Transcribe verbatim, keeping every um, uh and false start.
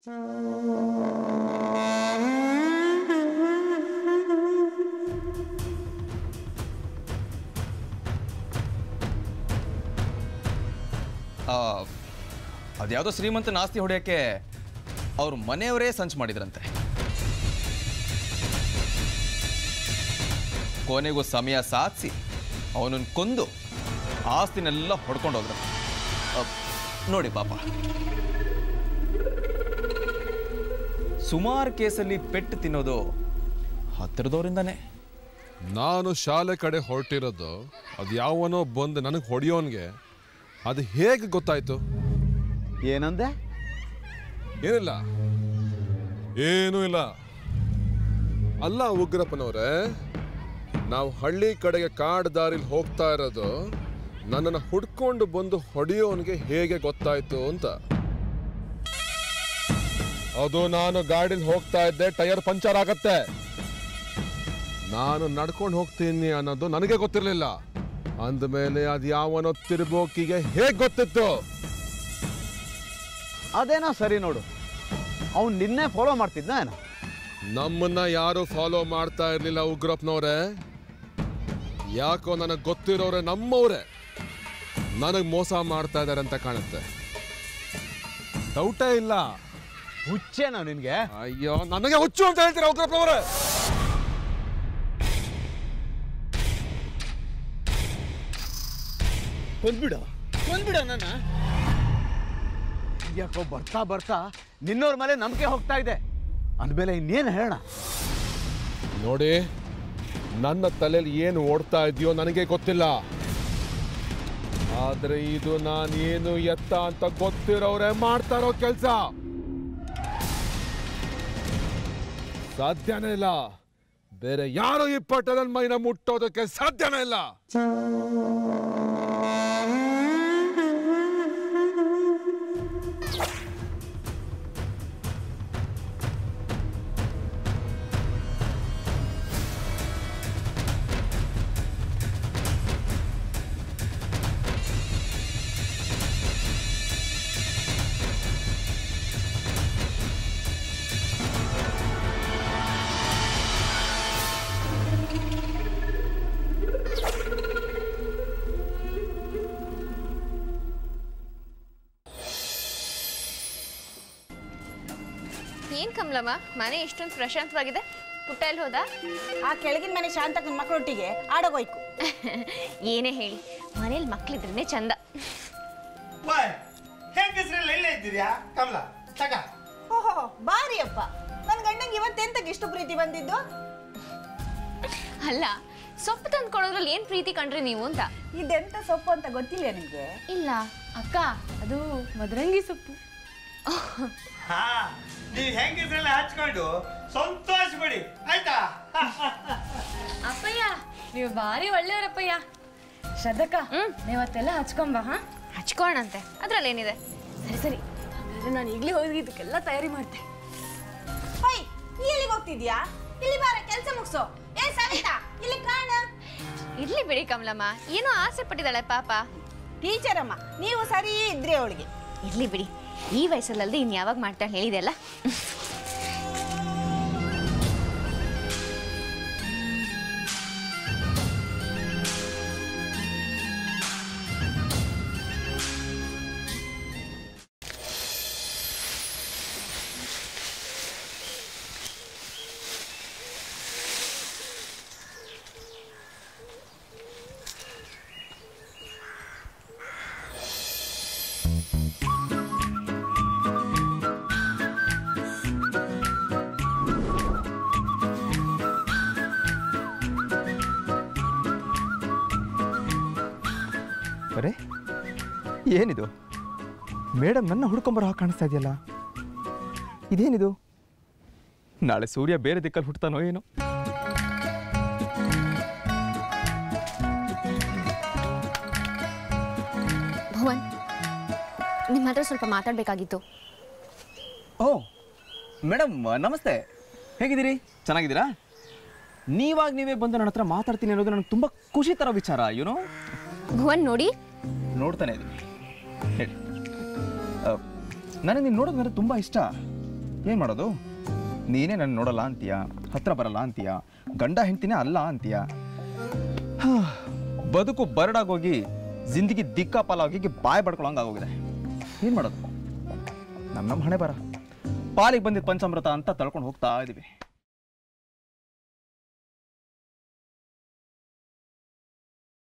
ಅದ್ಯಾವುದೋ ಶ್ರೀಮಂತನ ಆಸ್ತಿ ಹೊಡೆಯೋಕ್ಕೆ ಅವ್ರ ಮನೆಯವರೇ ಸಂಚು ಮಾಡಿದ್ರಂತೆ. ಕೊನೆಗೂ ಸಮಯ ಸಾಧಿಸಿ ಅವನನ್ನು ಕೊಂದು ಆಸ್ತಿನೆಲ್ಲ ಹೊಡ್ಕೊಂಡು ಹೋದ್ರು. ನೋಡಿ ಪಾಪ, ಸುಮಾರು ಕೇಸಲ್ಲಿ ಪೆಟ್ಟು ತಿನ್ನೋದು ಹತ್ತಿರದವರಿಂದಾನೆ. ನಾನು ಶಾಲೆ ಕಡೆ ಹೊರಟಿರೋದು ಅದು ಯಾವನೋ ಬಂದು ನನಗೆ ಹೊಡೆಯೋನ್ಗೆ ಅದು ಹೇಗೆ ಗೊತ್ತಾಯ್ತು? ಏನಂದೆ? ಏನಿಲ್ಲ, ಏನೂ ಇಲ್ಲ. ಅಲ್ಲ ಉಗ್ರಪ್ಪನವ್ರೆ, ನಾವು ಹಳ್ಳಿ ಕಡೆಗೆ ಕಾಡು ದಾರಿಲಿ ಹೋಗ್ತಾ ಇರೋದು ನನ್ನನ್ನು ಹುಡ್ಕೊಂಡು ಬಂದು ಹೊಡೆಯೋನ್ಗೆ ಹೇಗೆ ಗೊತ್ತಾಯ್ತು ಅಂತ. ಅದು ನಾನು ಗಾಡಿಲಿ ಹೋಗ್ತಾ ಇದ್ದೆ, ಟೈರ್ ಪಂಚರ್ ಆಗತ್ತೆ, ನಾನು ನಡ್ಕೊಂಡು ಹೋಗ್ತೀನಿ ಅನ್ನೋದು ನನಗೆ ಗೊತ್ತಿರಲಿಲ್ಲ. ಅಂದಮೇಲೆ ಅದು ಯಾವನೋ ತಿರುಬೋಕಿಗೆ ಹೇಗೆ ಗೊತ್ತಿತ್ತು? ಅದೇನೋ ಸರಿ ನೋಡು, ಅವ್ನು ನಿನ್ನೆ ಫಾಲೋ ಮಾಡ್ತಿದ್ನ ಏನೋ? ನಮ್ಮನ್ನ ಯಾರು ಫಾಲೋ ಮಾಡ್ತಾ ಇರ್ಲಿಲ್ಲ ಉಗ್ರಪ್ಪನವ್ರೆ. ಯಾಕೋ ನನಗೆ ಗೊತ್ತಿರೋರೆ ನಮ್ಮವ್ರೆ ನನಗೆ ಮೋಸ ಮಾಡ್ತಾ ಇದ್ದಾರೆ ಅಂತ ಕಾಣುತ್ತೆ. ಡೌಟೇ ಇಲ್ಲ. ಹುಚ್ಚೇನೋ ನಿನ್ಗೆ? ಅಯ್ಯೋ, ನನಗೆ ಹುಚ್ಚು ಅಂತ ಹೇಳ್ತೀರಾ ಉಗ್ರಪ್ಪನವ್ರೆ? ಬಂದ್ಬಿಡ ಬಂದ್ಬಿಡ ನನ್ನ. ಯಾಕೋ ಬರ್ತಾ ಬರ್ತಾ ನಿನ್ನೋರ್ ಮೇಲೆ ನಂಬಿಕೆ ಹೋಗ್ತಾ ಇದೆ. ಅಂದ್ಮೇಲೆ ಇನ್ನೇನು ಹೇಳೋಣ? ನೋಡಿ, ನನ್ನ ತಲೆಯಲ್ಲಿ ಏನು ಓಡ್ತಾ ಇದೆಯೋ ನನಗೆ ಗೊತ್ತಿಲ್ಲ. ಆದ್ರೆ ಇದು ನಾನೇನು ಎತ್ತ ಅಂತ ಗೊತ್ತಿರೋರೆ ಮಾಡ್ತಾರೋ ಕೆಲಸ. ಸಾಧ್ಯನೇ ಇಲ್ಲ. ಬೇರೆ ಯಾರು ಈ ಪಟ್ಟದ ಮೈನ ಮುಟ್ಟೋದಕ್ಕೆ ಸಾಧ್ಯನೇ ಇಲ್ಲ. ಏನ್ ಕಮಲಮ್ಮ, ಮನೆ ಇಷ್ಟೊಂದು ಪ್ರಶಾಂತವಾಗಿದೆ, ಪುಟ್ಟ ಎಲ್ಲಿ ಹೋದ? ಆ ಕೆಳಗಿನ ಮನೆ ಶಾಂತಕ್ಕನ ಮಕ್ಕಳೊಟ್ಟಿಗೆ ಆಡೋಗೋಯ್ಕು. ಏನೇ ಹೇಳಿ, ಮನೇಲಿ ಮಕ್ಳಿದ್ರೇನೆ ಚಂದ. ಓಹೋ, ಬಾರಿ ಅಪ್ಪ. ನನ್ನ ಗಂಡಂಗೆ ಇವತ್ತೆಂತಕ್ಕೆ ಇಷ್ಟು ಪ್ರೀತಿ ಬಂದಿದ್ದು? ಅಲ್ಲ, ಸೊಪ್ಪು ತಂದು ಕೊಡೋದ್ರಲ್ಲಿ ಏನ್ ಪ್ರೀತಿ ಕಂಡ್ರಿ ನೀವು ಅಂತ. ಇದೆಂತ ಸೊಪ್ಪು ಅಂತ ಗೊತ್ತಿಲ್ಲ ನಿಮಗೆ? ಇಲ್ಲ ಅಕ್ಕ, ಅದು ಮದರಂಗಿ ಸೊಪ್ಪು. ನೀವು ಹೆಂಗಸ್ರೆಲ್ಲ ಹಚ್ಕೊಂಡು ಸಂತೋಷ ಪಡಿ ಆಯ್ತಾ? ಅಪ್ಪಯ್ಯ, ನೀವು ಭಾರಿ ಒಳ್ಳೆಯವರಪ್ಪಯ್ಯ. ಶ್ರದ್ಧಕ್ಕ, ನೀವತ್ತೆಲ್ಲ ಹಚ್ಕೊಂಬ. ಹಾ, ಹಚ್ಕೋಣಂತೆ, ಅದ್ರಲ್ಲೇನಿದೆ. ಸರಿ ಸರಿ, ಹಾಗಾದ್ರೆ ನಾನು ಈಗಲೇ ಹೋಗಿ ಇದಕ್ಕೆಲ್ಲ ತಯಾರಿ ಮಾಡ್ತೆ. ಹೈ, ಎಲ್ಲಿಗೆ ಹೋಗ್ತಿದ್ಯಾ? ಇಲ್ಲಿ ಬಾರ, ಕೆಲಸ ಮುಗಿಸೋ. ಏ ಸವಿತಾ, ಇಲ್ಲಿ ಕಾಣ. ಇರ್ಲಿ ಬಿಡಿ ಕಮಲಮ್ಮ, ಏನೋ ಆಸೆ ಪಟ್ಟಿದ್ದಾಳೆ ಪಾಪ. ಟೀಚರ್ ಅಮ್ಮ, ನೀವು ಸರಿ ಇದ್ರಿ ಅವಳಿಗೆ. ಇರ್ಲಿ ಬಿಡಿ, ಈ ವಯಸ್ಸಲ್ಲದೆ ಇನ್ ಯಾವಾಗ ಮಾಡ್ತಾಳೆ ಹೇಳಿದೆ ಅಲ್ಲ. ಅರೆ, ಏನಿದು? ಮೇಡಮ್ ನನ್ನ ಹುಡ್ಕೊಂಬರೋ ಹಾಗೆ ಕಾಣಿಸ್ತಾ ಇದೆಯಲ್ಲ, ಇದೇನಿದು? ನಾಳೆ ಸೂರ್ಯ ಬೇರೆ ದಿಕ್ಕಲ್ಲಿ ಹುಟ್ಟತಾನೋ ಏನೋ? ಭುವನ್, ನಿಮ್ಮ ಹತ್ರ ಸ್ವಲ್ಪ ಮಾತಾಡಬೇಕಾಗಿತ್ತು. ಓ ಮೇಡಮ್, ನಮಸ್ತೆ. ಹೇಗಿದ್ದೀರಿ? ಚೆನ್ನಾಗಿದ್ದೀರಾ? ನೀವಾಗ ನೀವೇ ಬಂದು ನನ್ನ ಹತ್ರ ಮಾತಾಡ್ತೀನಿ ಅನ್ನೋದು ನನಗೆ ತುಂಬ ಖುಷಿ ಥರ ವಿಚಾರ. ಏನೋ ಭುವನ್ ನೋಡಿ. ನೋಡ್ತಾನೆ ಇದ್ದೀನಿ. ಹೇಳಿ. ನನಗೆ ನೀನು ನೋಡೋದು ನನಗೆ ತುಂಬ ಇಷ್ಟ. ಏನು ಮಾಡೋದು? ನೀನೇ ನನ್ನ ನೋಡಲ್ಲ ಅಂತೀಯ, ಹತ್ರ ಬರಲ್ಲ ಅಂತೀಯ, ಗಂಡ ಹೆಂಡ್ತಿನೇ ಅಲ್ಲ ಅಂತೀಯ. ಬದುಕು ಬರಡಾಗೋಗಿ ಜಿಂದಗಿ ದಿಕ್ಕಾಪಾಲಾಗಿ ಬಾಯ್ ಬಡ್ಕೊಳಂಗೆ ಆಗೋಗಿದೆ. ಏನು ಮಾಡೋದು? ನಮ್ಮ ನಮ್ಮ ಹಣೆ ಬರ ಪಾಲಿಗೆ ಬಂದಿದ್ದ ಪಂಚಾಮೃತ ಅಂತ ತಳ್ಕೊಂಡು ಹೋಗ್ತಾ ಇದ್ದೀವಿ.